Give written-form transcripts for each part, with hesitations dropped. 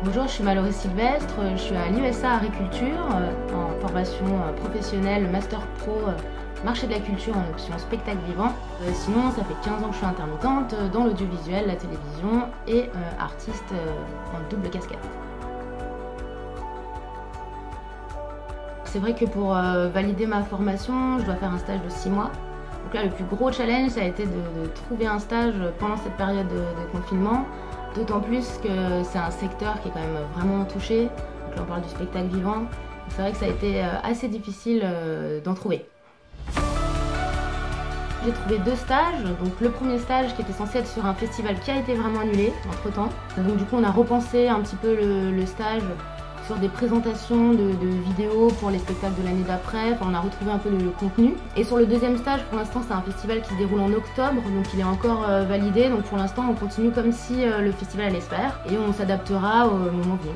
Bonjour, je suis Mallory Sylvestre, je suis à l'USA Agriculture en formation professionnelle Master Pro Marché de la culture en option spectacle vivant. Sinon, ça fait 15 ans que je suis intermittente dans l'audiovisuel, la télévision et artiste en double casquette. C'est vrai que pour valider ma formation, je dois faire un stage de 6 mois. Donc là, le plus gros challenge, ça a été de trouver un stage pendant cette période de confinement. D'autant plus que c'est un secteur qui est quand même vraiment touché. Donc là, on parle du spectacle vivant. C'est vrai que ça a été assez difficile d'en trouver. J'ai trouvé 2 stages. Donc le premier stage qui était censé être sur un festival qui a été vraiment annulé entre-temps. Donc du coup, on a repensé un petit peu le stage sur des présentations de vidéos pour les spectacles de l'année d'après. Enfin, on a retrouvé un peu le contenu. Et sur le deuxième stage, pour l'instant, c'est un festival qui se déroule en octobre, donc il est encore validé. Donc pour l'instant, on continue comme si le festival allait se faire et on s'adaptera au moment venu.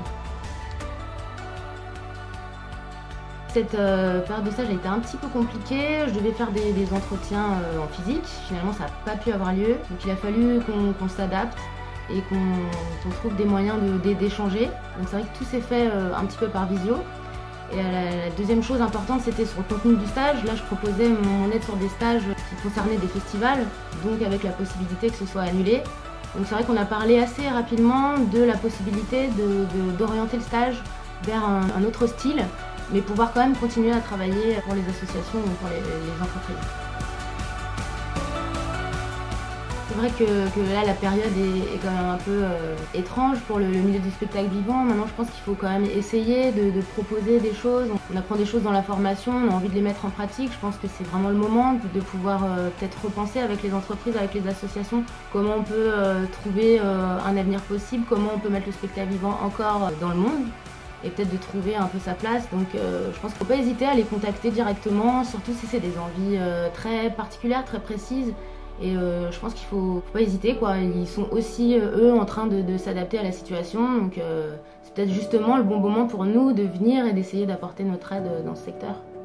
Cette période de stage a été un petit peu compliquée. Je devais faire des entretiens en physique. Finalement, ça n'a pas pu avoir lieu. Donc il a fallu qu'on s'adapte et qu'on trouve des moyens d'échanger. Donc c'est vrai que tout s'est fait un petit peu par visio. Et la deuxième chose importante, c'était sur le contenu du stage. Là, je proposais mon aide sur des stages qui concernaient des festivals, donc avec la possibilité que ce soit annulé. Donc c'est vrai qu'on a parlé assez rapidement de la possibilité d'orienter le stage vers un autre style, mais pouvoir quand même continuer à travailler pour les associations ou pour les entreprises. C'est vrai que là, la période est quand même un peu étrange pour le milieu du spectacle vivant. Maintenant, je pense qu'il faut quand même essayer de proposer des choses. On apprend des choses dans la formation, on a envie de les mettre en pratique. Je pense que c'est vraiment le moment de pouvoir peut-être repenser avec les entreprises, avec les associations, comment on peut trouver un avenir possible, comment on peut mettre le spectacle vivant encore dans le monde et peut-être de trouver un peu sa place. Donc je pense qu'il ne faut pas hésiter à les contacter directement, surtout si c'est des envies très particulières, très précises. Et je pense qu'il faut pas hésiter, quoi. Ils sont aussi, eux, en train de s'adapter à la situation. Donc c'est peut-être justement le bon moment pour nous de venir et d'essayer d'apporter notre aide dans ce secteur.